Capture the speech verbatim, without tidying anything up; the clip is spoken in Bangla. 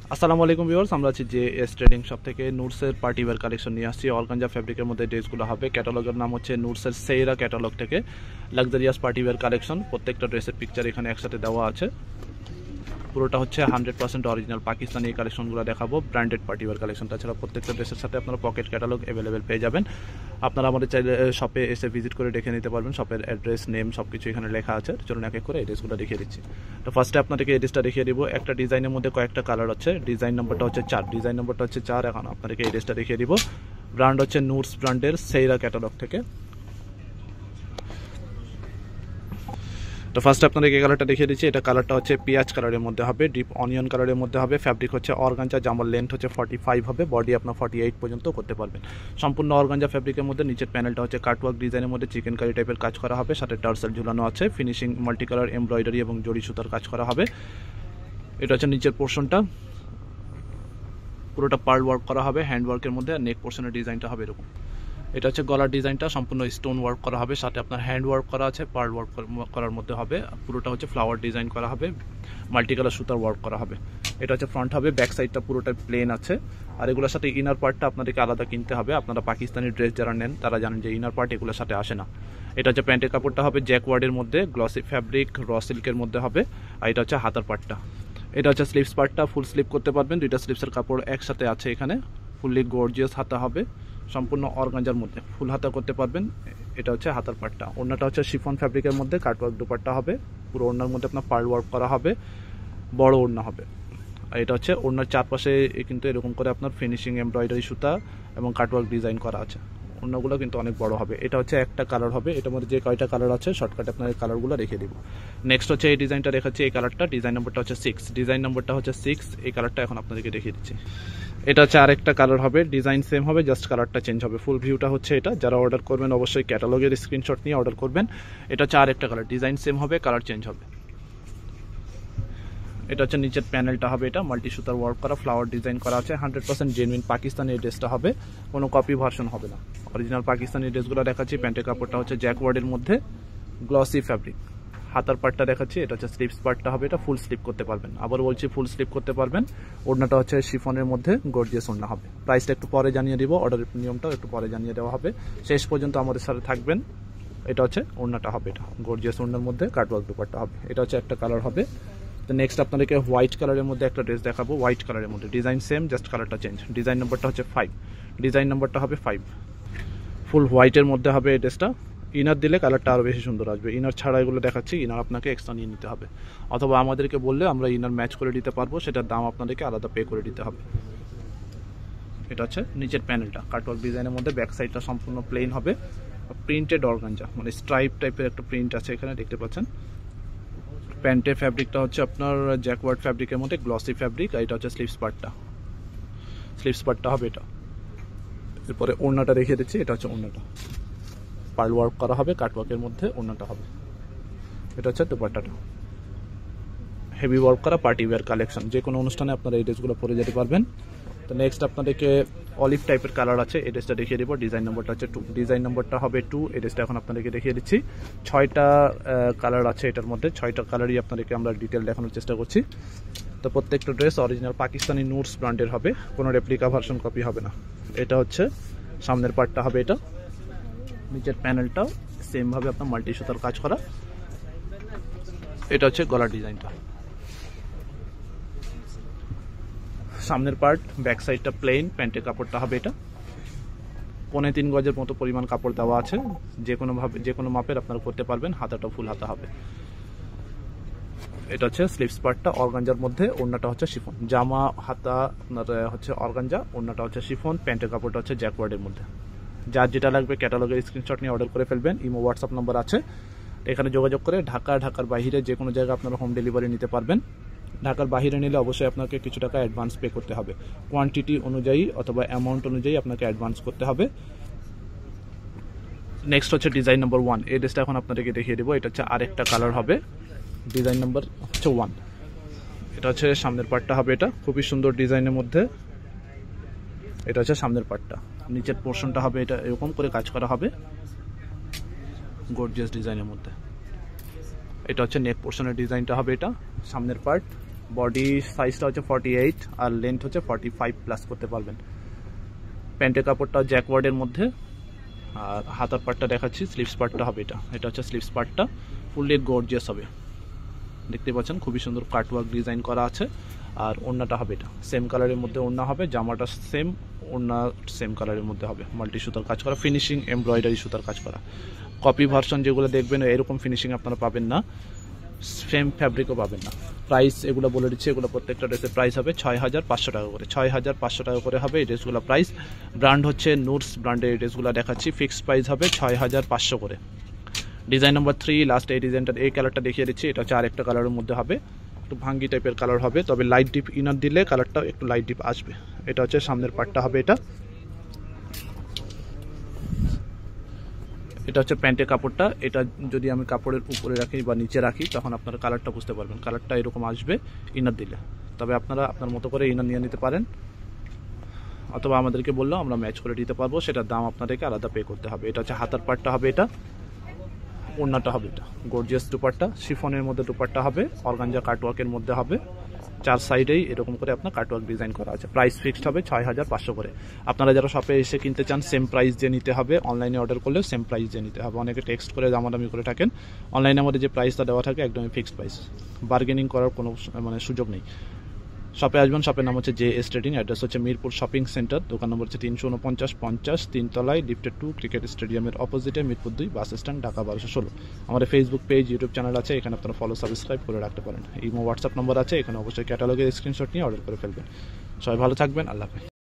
আসসালামু আলাইকুম ভিউয়ার্স, আমরা আছি যে এস ট্রেডিং শপ থেকে নুটসের পার্টি ওয়্যার কালেকশন নিয়ে আসছি। অর্গানজা ফ্যাব্রিকের মধ্যে ড্রেসগুলো হবে। ক্যাটালগের নাম হচ্ছে নুটসের সেইরা ক্যাটালগ থেকে লাক্সারিয়াস পার্টি ওয়্যার কালেকশন। প্রত্যেকটা ড্রেসের পিকচার এখানে একসাথে দেওয়া আছে। পুরোটা হচ্ছে হান্ড্রেড পার্সেন্ট অরিজিনাল পাকিস্তানি এই কালেকশনগুলো দেখাবো। ব্র্যান্ডেড পার্টি ওয়্যার কালেকশন, তাছাড়া প্রত্যেকটা ড্রেসের সাথে আপনারা পকেট ক্যাটালগ অ্যাভেলেবেল পেয়ে যাবেন। আপনারা আমাদের চাইলে শপে এসে ভিজিট করে দেখে নিতে পারবেন। শপের অ্যাড্রেস, নেম সব কিছু এখানে লেখা আছে। চলুন এক এক করে এই ড্রেসগুলো দেখিয়ে দিচ্ছি। তো ফার্স্টে আপনাদেরকে এই ড্রেসটা দেখিয়ে দিব। একটা ডিজাইনের মধ্যে কয়েকটা কালার আছে। ডিজাইন নম্বরটা হচ্ছে চার ডিজাইন নম্বরটা হচ্ছে চার এখন আপনাদেরকে এই ড্রেসটা দেখিয়ে দিব। ব্র্যান্ড হচ্ছে নুটস ব্র্যান্ডের সেইরা ক্যাটালগ থেকে। তো ফার্স্ট আপনাদেরকে এই কালারটা দেখিয়ে দিচ্ছি। এটা কালারটা হচ্ছে পেঁয়াজ কালারের মধ্যে হবে, ডিপ অনিয়ন কালারের মধ্যে হবে। ফ্যাব্রিক হচ্ছে অর্গানজা, জামার লেন্থ হচ্ছে ফর্টি ফাইভ হবে, বডি আপনার ফর্টি এইট পর্যন্ত করতে পারবেন। সম্পূর্ণ অর্গানজা ফ্যাব্রিকের মধ্যে নিচের প্যানেলটা হচ্ছে কাটওয়ার্ক ডিজাইনের মধ্যে চিকেন কারি টাইপের কাজ করা হবে, সাথে টার্সেল ঝুলানো আছে। ফিনিশিং মাল্টি কালার এমব্রয়ডারি এবং জড়ি সুতার কাজ করা হবে। এটা হচ্ছে নিচের পোর্শনটা, পুরোটা পার্ল ওয়ার্ক করা হবে হ্যান্ড ওয়ার্কের মধ্যে। নেক পোর্শনের ডিজাইনটা হবে এরকম। এটা হচ্ছে গলার ডিজাইনটা, সম্পূর্ণ স্টোন ওয়ার্ক করা হবে, সাথে আপনার হ্যান্ড ওয়ার্ক করা আছে, পার্ল ওয়ার্ক করার মধ্যে হবে। পুরোটা হচ্ছে ফ্লাওয়ার ডিজাইন করা হবে, মাল্টি কালার সুতার ওয়ার্ক করা হবে। এটা হচ্ছে ফ্রন্ট হবে, ব্যাক সাইডটা পুরোটা প্লেন আছে। আর এগুলোর সাথে ইনার পার্টটা আপনাদেরকে আলাদা কিনতে হবে। আপনারা পাকিস্তানি ড্রেস যারা নেন তারা জানেন যে ইনার পার্ট এগুলোর সাথে আসে না। এটা হচ্ছে প্যান্টের কাপড়টা হবে জ্যাকওয়ার্ডের মধ্যে, গ্লসি ফ্যাব্রিক র সিল্কের মধ্যে হবে। আর এটা হচ্ছে হাতার পার্টটা। এটা হচ্ছে স্লিভস পার্টটা, ফুল স্লিভ করতে পারবেন। দুইটা স্লিভসের কাপড় একসাথে আছে এখানে। ফুললি গর্জিয়াস হাতা হবে, সম্পূর্ণ অর্গানজার মধ্যে ফুল হাতা করতে পারবেন। এটা হচ্ছে হাতার পাটটা। ওড়নাটা হচ্ছে শিফন ফ্যাব্রিকের মধ্যে, কাটওয়ার্ক দুপাট্টা হবে। পুরো ওড়নার মধ্যে আপনার পার্ল ওয়ার্ক করা হবে, বড় ওড়না হবে। আর এটা হচ্ছে ওড়নার চারপাশে কিন্তু এরকম করে আপনার ফিনিশিং এমব্রয়ডারি সুতা এবং কাটওয়ার্ক ডিজাইন করা আছে। ওড়নাগুলো কিন্তু অনেক বড় হবে। এটা হচ্ছে একটা কালার হবে। এটার মধ্যে যে কয়টা কালার আছে শর্টকাটে আপনার এই কালারগুলো রেখে দিব। নেক্সট হচ্ছে এই ডিজাইনটা দেখাচ্ছি, এই কালারটা ডিজাইন নম্বরটা হচ্ছে সিক্স ডিজাইন নম্বরটা হচ্ছে সিক্স এই কালারটা এখন আপনাদেরকে দেখিয়ে দিচ্ছি। এটা হচ্ছে আরেকটা কালার হবে, ডিজাইন সেম হবে, জাস্ট কালারটা চেঞ্জ হবে। ফুল ভিউটা হচ্ছে এটা। যারা অর্ডার করবেন অবশ্যই ক্যাটালগের স্ক্রিনশট নিয়ে অর্ডার করবেন। এটা হচ্ছে আরেকটা কালার, ডিজাইন সেম হবে, কালার চেঞ্জ হবে। এটা হচ্ছে নিচের প্যানেলটা হবে, এটা মাল্টি সুতার ওয়ার্ক করা, ফ্লাওয়ার ডিজাইন করা আছে। হান্ড্রেড পার্সেন্ট জেনুইন পাকিস্তানি এই ড্রেসটা হবে, কোনো কপি ভার্সন হবে না। অরিজিনাল পাকিস্তানি ড্রেসগুলো দেখাচ্ছি। প্যান্টের কাপড়টা হচ্ছে জ্যাকওয়ার্ডের মধ্যে, গ্লসি ফ্যাব্রিক। হাতার পার্টটা দেখাচ্ছি, এটা হচ্ছে স্লিভস পার্টটা হবে। এটা ফুল স্লিভ করতে পারবেন, আবার বলছি ফুল স্লিভ করতে পারবেন। ওড়নাটা হচ্ছে শিফনের মধ্যে গর্জিয়াস ওড়না হবে। প্রাইসটা একটু পরে জানিয়ে দিব, অর্ডারের নিয়মটাও একটু পরে জানিয়ে দেওয়া হবে। শেষ পর্যন্ত আমাদের সাথে থাকবেন। এটা হচ্ছে ওড়নাটা হবে, এটা গর্জিয়াস ওড়নার মধ্যে কাটওয়ার্ক দুপাট্টা হবে। এটা হচ্ছে একটা কালার হবে। তো নেক্সট আপনাদেরকে হোয়াইট কালারের মধ্যে একটা ড্রেস দেখাবো। হোয়াইট কালারের মধ্যে ডিজাইন সেম, জাস্ট কালারটা চেঞ্জ। ডিজাইন নম্বরটা হচ্ছে ফাইভ ডিজাইন নম্বরটা হবে ফাইভ ফুল হোয়াইটের মধ্যে হবে এই ড্রেসটা। ইনার দিলে কালারটা আরও বেশি সুন্দর আসবে। ইনার ছাড়া এগুলো দেখাচ্ছি, ইনার আপনাকে এক্সট্রা নিয়ে নিতে হবে, অথবা আমাদেরকে বললে আমরা ইনার ম্যাচ করে দিতে পারবো, সেটার দাম আপনাদেরকে আলাদা পে করে দিতে হবে। এটা হচ্ছে নিচের প্যানেলটা, কাটওয়ার্ক ডিজাইনের মধ্যে, ব্যাক সাইডটা সম্পূর্ণ প্লেন হবে। প্রিন্টেড অর্গানজা, মানে স্ট্রাইপ টাইপের একটা প্রিন্ট আছে এখানে দেখতে পাচ্ছেন। প্যান্টের ফ্যাব্রিকটা হচ্ছে আপনার জ্যাকওয়ার্ড ফ্যাব্রিকের মধ্যে, গ্লসি ফ্যাব্রিক। আর এটা হচ্ছে স্লিভস পার্টটা, স্লিভস পার্টটা হবে এটা। এরপরে ওড়নাটা দেখিয়ে দিচ্ছি। এটা হচ্ছে ওড়নাটা, পার্ল ওয়ার্ক করা হবে, কাটওয়ার্কের মধ্যে ওড়নাটা হবে। এটা হচ্ছে দুপাট্টাটা, হেভি ওয়ার্ক করা পার্টি ওয়্যার কালেকশন। যে কোনো অনুষ্ঠানে আপনারা এই ড্রেসগুলো পরে যেতে পারবেন। তো নেক্সট আপনাদেরকে অলিভ টাইপের কালার আছে, এই ড্রেসটা দেখিয়ে দেবো। ডিজাইন নম্বরটা হচ্ছে টু ডিজাইন নম্বরটা হবে টু এই ড্রেসটা এখন আপনাদেরকে দেখিয়ে দিচ্ছি। ছয়টা কালার আছে এটার মধ্যে, ছয়টা কালারই আপনাদেরকে আমরা ডিটেল দেখানোর চেষ্টা করছি। তো প্রত্যেকটা ড্রেস অরিজিনাল পাকিস্তানি নুটস ব্র্যান্ডের হবে, কোনো রেপ্লিকা ভার্সন কপি হবে না। এটা হচ্ছে সামনের পার্টটা হবে, এটা নিচের প্যানেলটাও সেমভাবে আপনার মাল্টি সুতার কাজ করা। এটা হচ্ছে গলার ডিজাইনটা, সামনের পার্ট, ব্যাক সাইডটা প্লেন। প্যান্টের কাপড়টা হবে এটা, পৌনে তিন গজের মতো পরিমাণ কাপড় দেওয়া আছে। যে কোনোভাবে যে কোনো মাপের আপনারা করতে পারবেন। হাতাটা ফুল হাতা হবে। এটা হচ্ছে স্লিভস পার্টটা অর্গানজার মধ্যে, ওড়নাটা হচ্ছে শিফন। জামা হাতা আপনার হচ্ছে অর্গানজা, ওড়নাটা হচ্ছে শিফন। প্যান্টের কাপড়টা হচ্ছে জ্যাকওয়ার্ডের মধ্যে। যার যেটা লাগবে ক্যাটালগের স্ক্রিনশট নিয়ে অর্ডার করে ফেলবেন। ইমো হোয়াটসঅ্যাপ নম্বর আছে, এখানে যোগাযোগ করে ঢাকা ঢাকার বাইরে যে কোনো জায়গায় আপনারা হোম ডেলিভারি নিতে পারবেন। ঢাকার বাইরে নিলে অবশ্যই আপনাকে কিছু টাকা অ্যাডভান্স পে করতে হবে, কোয়ান্টিটি অনুযায়ী অথবা অ্যামাউন্ট অনুযায়ী আপনাকে অ্যাডভান্স করতে হবে। নেক্সট হচ্ছে ডিজাইন নম্বর ওয়ান এই ড্রেসটা এখন আপনাদেরকে দেখিয়ে দেবো। এটা হচ্ছে আরেকটা কালার হবে, ডিজাইন নম্বর হচ্ছে ওয়ান। এটা হচ্ছে সামনের পার্টটা হবে, এটা খুবই সুন্দর ডিজাইনের মধ্যে। এটা হচ্ছে সামনের পার্টটা, নিচের পোর্শনটা হবে এটা এরকম করে কাজ করা হবে গর্জিয়াস ডিজাইনের মধ্যে। এটা হচ্ছে নেক পোর্শনের ডিজাইনটা হবে, এটা সামনের পার্ট। বডি সাইজটা হচ্ছে ফর্টি এইট আর লেন্থ হচ্ছে ফর্টি ফাইভ প্লাস করতে পারবেন। প্যান্টের কাপড়টা জ্যাকওয়ার্ডের মধ্যে। আর হাতার পার্টটা দেখাচ্ছি, স্লিভস পার্টটা হবে এটা এটা হচ্ছে স্লিভস পার্টটা, ফুললি গর্জিয়াস হবে। দেখতে পাচ্ছেন খুবই সুন্দর কাটওয়ার্ক ডিজাইন করা আছে। আর ওড়নাটা হবে এটা সেম কালারের মধ্যে ওড়না হবে, জামাটা সেম, ওড়না সেম কালারের মধ্যে হবে, মাল্টি সুতার কাজ করা, ফিনিশিং এমব্রয়ডারি সুতার কাজ করা। কপি ভার্সন যেগুলো দেখবেন এরকম ফিনিশিং আপনারা পাবেন না, সেম ফ্যাব্রিকও পাবেন না। প্রাইস এগুলো বলে দিচ্ছি, এগুলো প্রত্যেকটা ড্রেসের প্রাইস হবে ছয় হাজার পাঁচশো টাকা করে, ছয় হাজার পাঁচশো টাকা করে হবে এই ড্রেসগুলো প্রাইস। ব্র্যান্ড হচ্ছে নুরস ব্র্যান্ডের এই ড্রেসগুলো দেখাচ্ছি, ফিক্সড প্রাইস হবে ছয় হাজার পাঁচশো করে। ডিজাইন নাম্বার থ্রি, লাস্ট এই ডিজাইনটা, এই কালারটা দেখিয়ে দিচ্ছি, এটা হচ্ছে আরেকটা কালারের মধ্যে হবে, একটু ভাঙ্গি টাইপের কালার হবে, তবে লাইট ডিপ ইনার দিলে কালারটা একটু লাইট ডিপ আসবে। এটা হচ্ছে সামনের পার্টটা হবে এটা এটা হচ্ছে প্যান্টের কাপড়টা। এটা যদি আমি কাপড়ের উপরে রাখি বা নিচে রাখি তখন আপনারা কালারটা বুঝতে পারবেন, কালারটা এরকম আসবে ইনার দিলে। তবে আপনারা আপনার মতো করে ইনার নিয়ে নিতে পারেন, অথবা আমাদেরকে বললেও আমরা ম্যাচ করে দিতে পারবো, সেটার দাম আপনাদেরকে আলাদা পে করতে হবে। এটা হচ্ছে হাতার পার্টটা হবে এটা, ওড়নাটা হবে এটা গর্জিয়াস দুপাট্টা, শিফনের মধ্যে দুপাট্টা হবে, অর্গানজা কাটওয়ার্কের মধ্যে হবে, চার সাইডেই এরকম করে আপনার কাটওয়ার্ক ডিজাইন করা আছে। প্রাইস ফিক্সড হবে ছয় হাজার পাঁচশো করে। আপনারা যারা শপে এসে কিনতে চান সেম প্রাইস দিয়ে নিতে হবে, অনলাইনে অর্ডার করলেও সেম প্রাইস দিয়ে নিতে হবে। অনেকে টেক্সট করে দামাদামি করে থাকেন, অনলাইনে আমাদের যে প্রাইসটা দেওয়া থাকে একদমই ফিক্সড প্রাইস, বার্গেনিং করার কোনো মানে সুযোগ নেই। শপে আসবেন, শপের নাম হচ্ছে জে এস ট্রেডিং, অ্যাড্রেস হচ্ছে মিরপুর শপিং সেন্টার, দোকান নম্বর হচ্ছে তিনশো উনপঞ্চাশ পঞ্চাশ, তিনতলায়, লিফটেড টু, ক্রিকেট স্টেডিয়ামের অপোজিটে, মিরপুর দুই, বাস স্ট্যান্ড, ঢাকা বারোশো ষোলো। আমাদের ফেসবুক পেজ, ইউটিউব চ্যানেল আছে, এখানে আপনারা ফলো সাবস্ক্রাইব করে রাখতে পারেন। ইমো হোয়াটসঅ্যাপ নম্বর আছে, এখানে অবশ্যই ক্যাটালগের স্ক্রিনশট নিয়ে অর্ডার করে ফেলবেন। সবাই ভালো থাকবেন, আল্লাহ হাফেজ।